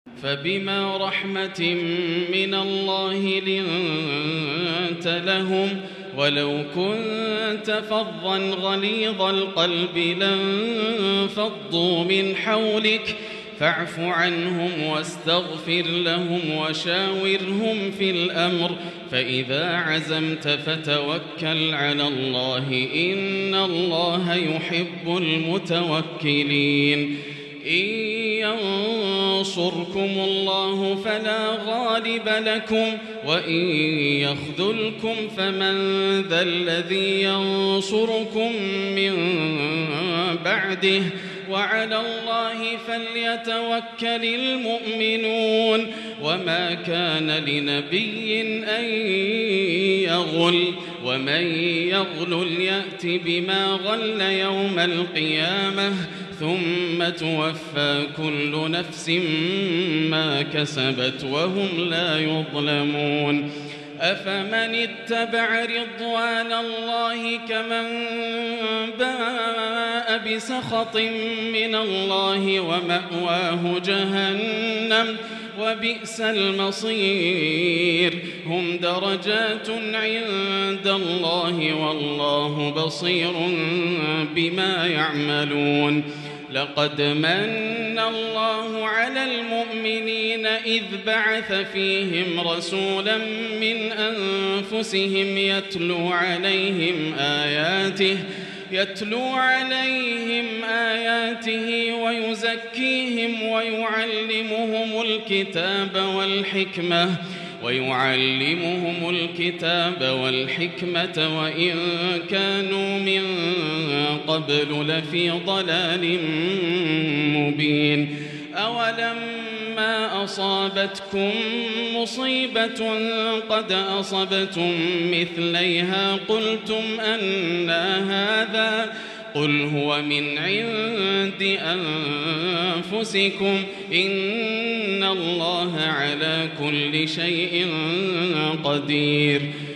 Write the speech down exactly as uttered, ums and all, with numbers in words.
فبما رحمة من الله لنت لهم ولو كنت فظا غليظ القلب لانفضوا من حولك فاعف عنهم واستغفر لهم وشاورهم في الأمر فإذا عزمت فتوكل على الله إن الله يحب المتوكلين. إن ينصركم الله فلا غالب لكم وإن يخذلكم فمن ذا الذي ينصركم من بعده وعلى الله فليتوكل المؤمنون. وما كان لنبي أن يغل ومن يغل يأت بما غل يوم القيامة ثم توفى كل نفس ما كسبت وهم لا يظلمون. أفمن اتبع رضوان الله كمن باء بسخط من الله ومأواه جهنم وبئس المصير. هم درجات عند الله والله بصير بما يعملون. لقد من الله على المؤمنين إذ بعث فيهم رسولا من أنفسهم يتلو عليهم آياته يتلو عليهم آياته ويزكيهم ويعلمهم الكتاب والحكمة ويعلمهم الكتاب والحكمة وإن كانوا من قبل لفي ضلال مبين. أولما أصابتكم مصيبة قد أصبتم مثليها قلتم أنى هذا قل هو من عند أنفسكم إن الله على كل شيء قدير.